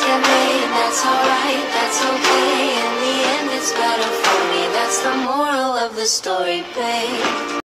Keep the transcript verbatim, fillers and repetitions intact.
get made, that's alright, that's okay. In the end it's better for me, that's the moral of the story, babe.